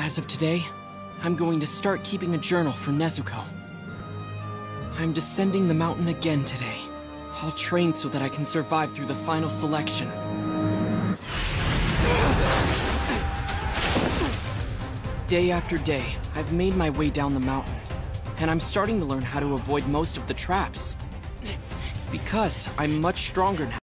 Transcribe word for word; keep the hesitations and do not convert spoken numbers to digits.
As of today, I'm going to start keeping a journal for Nezuko. I'm descending the mountain again today. I'll train so that I can survive through the final selection. Day after day, I've made my way down the mountain, and I'm starting to learn how to avoid most of the traps. Because I'm much stronger now.